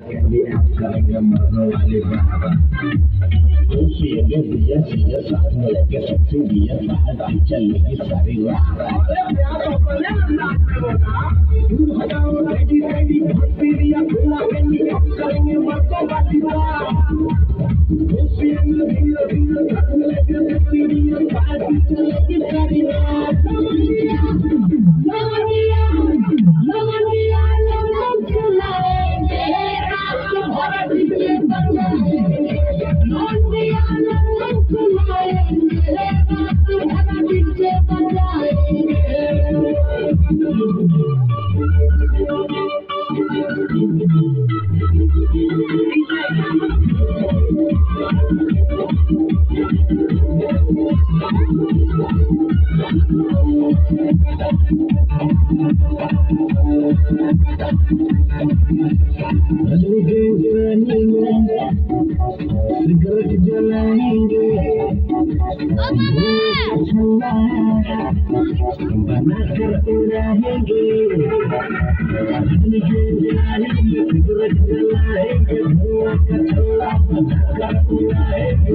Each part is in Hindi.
करेंगे मरने वाली बाबा पिएंगे बिया सिया साथ में लेके सबसे बिया बाहर चलेगी सारी रात हटाओ रेडी रेडी भक्ति दिया खुला करेंगे मरने वाली बाबा पिएंगे बिया बिया साथ में लेके सबसे बिया बाहर चलेगी सारी रात सिगरेट जलाएंगे बना कर उड़ाएंगे सिगरेट जलाएंगे धुआं का छल्ला बना कर उड़ाएंगे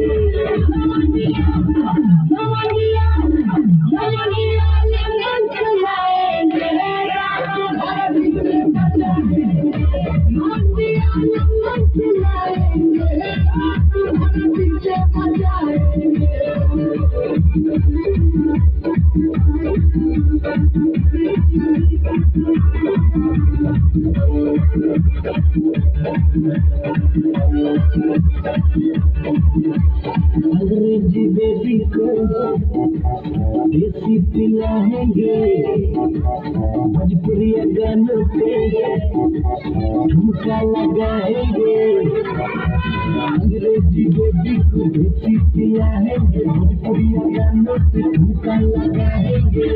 अंग्रेजी बेबी को देसी पिलाएंगे भोजपुरी गानों पे ठुमका लगाएंगे अंग्रेजी बेबी को देसी पिलाएंगे भोजपुरी गानों पे ठुमका लगाएंगे